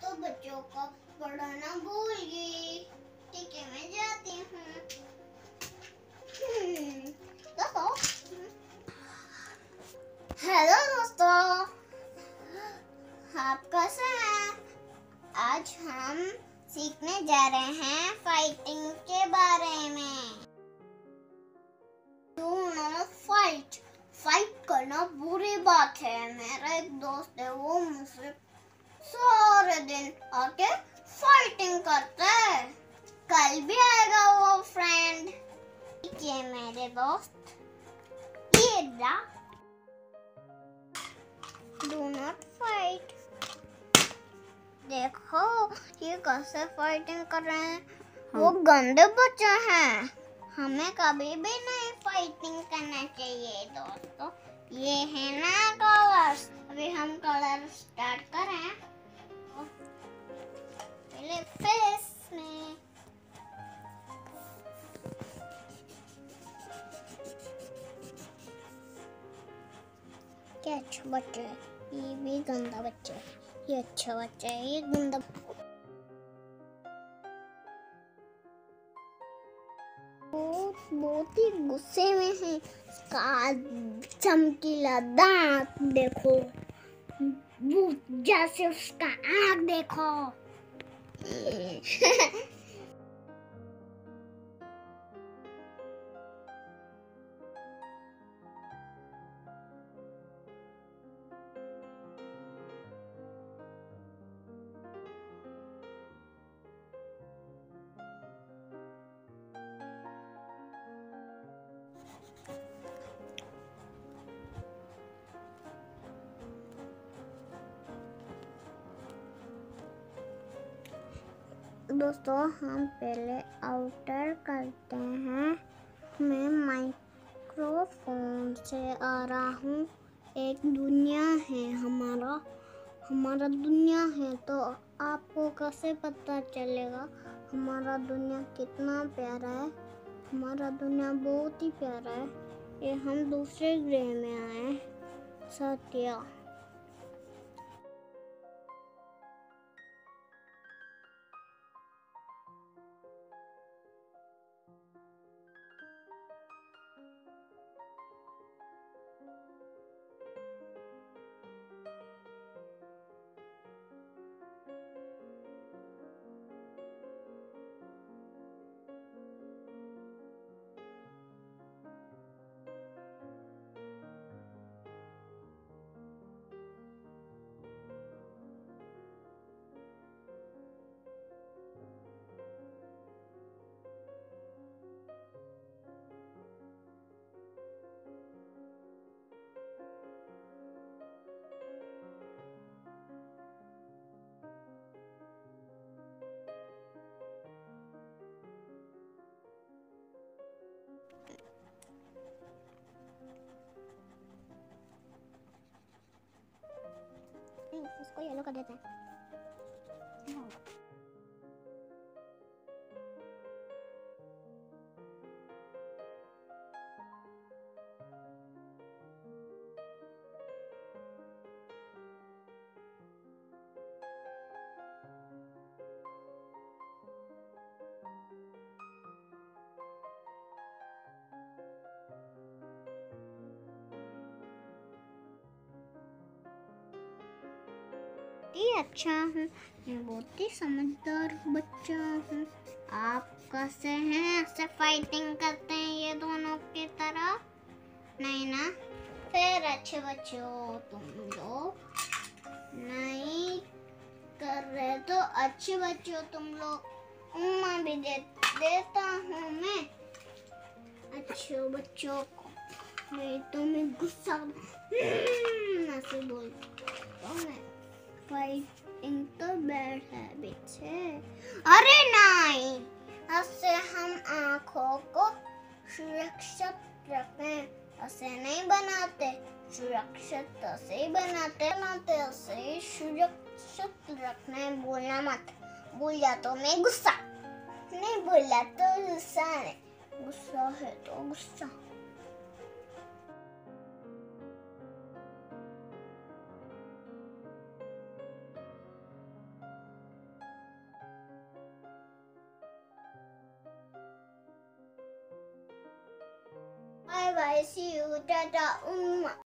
तो बच्चों को पढ़ाना भूल गई। ठीक है, मैं जाती हूँ। हेलो दोस्तों, आप कैसे हैं? आज हम सीखने जा रहे हैं फाइटिंग के बारे में। Do not fight. फाइट करना बुरी बात है। मेरा एक दोस्त है, वो मुझसे सारे दिन आके फाइटिंग करता है। कल भी आएगा वो फ्रेंड। ये मेरे दोस्त, ये रहा। Do not fight. देखो ये कैसे फाइटिंग कर रहे हैं। वो गंदे बच्चे हैं। हमें कभी भी नहीं फाइटिंग करना चाहिए दोस्तों। ये है ना कलर्स। अभी हम कलर स्टार्ट करें। पहले फेस में क्या अच्छा बच्चा है। ये भी गंदा बच्चा है। ये अच्छा बच्चा है, ये गंदा। बहुत ही गुस्से में है। इसका चमकीला दांत देखो, जैसे उसका आँख देखो। दोस्तों हम पहले आउटर करते हैं। मैं माइक्रोफोन से आ रहा हूँ। एक दुनिया है हमारा दुनिया है। तो आपको कैसे पता चलेगा हमारा दुनिया कितना प्यारा है? हमारा दुनिया बहुत ही प्यारा है। ये हम दूसरे ग्रह में आए। सत्या। इसको येलो कर देते हैं। अच्छा हूँ, मैं बहुत ही समझदार बच्चा हूँ। आप कैसे हैं? ऐसे फाइटिंग करते हैं ये दोनों की तरह? नहीं ना? फिर अच्छे बच्चे हो तुम लोग। नहीं कर रहे तो अच्छे बच्चे हो तुम लोग। मैं भी देता हूँ मैं अच्छे बच्चों को। नहीं तो मैं गुस्सा ऐसे बोलता हूँ। फाइटिंग तो बैड हैबिट है। अरे नहीं, ऐसे हम आँखों को सुरक्षित रखें। ऐसे नहीं बनाते। सुरक्षित ऐसे ही बनाते ऐसे ही सुरक्षित रखना है। बोलना मत। बोल जा तो मैं गुस्सा नहीं, बोला तो गुस्सा नहीं। गुस्सा है तो गुस्सा। Bye bye, see you, Tata.